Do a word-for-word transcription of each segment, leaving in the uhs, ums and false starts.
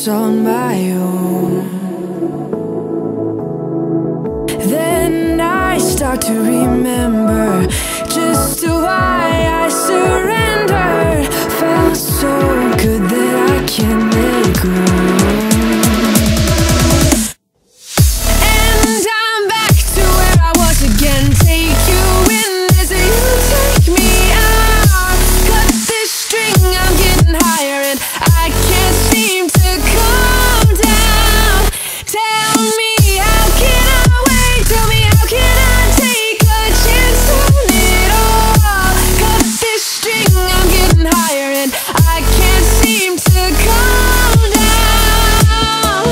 once on my own. Then I start to remember just why I surrendered. Felt so good that I can't let go. And I'm back to where I was again. Take you in as you take me out. Cut this string, I'm getting higher and I can't seem to calm down. Tell me, how can I wait? Tell me, how can I take a chance on it all? Cut this string, I'm getting higher and I can't seem to calm down.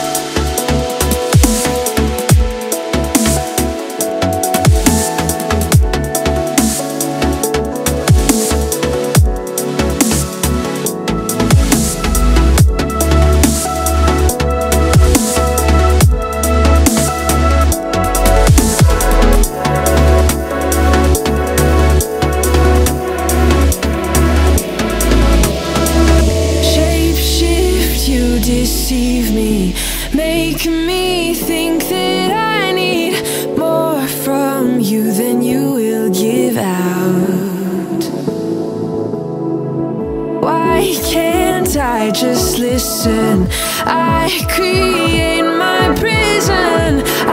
Shapeshift, you deceive me, make me think that I need more from you than you will give out. Why can't I just listen? I create my prison.